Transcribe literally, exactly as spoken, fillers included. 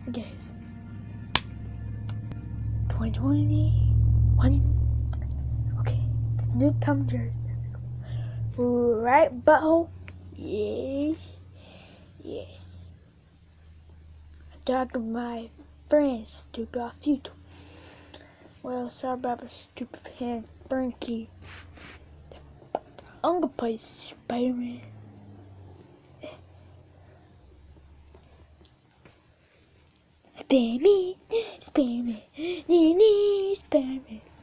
guys. twenty twenty-one. Okay, it's new Tom Jerry. Right, butthole? Yes. Yes. I'm talking my friends, stupid off YouTube. Well, sorry about my stupid hand, Frankie. I'm gonna play Spider-Man. Spare me, spare me, spare me.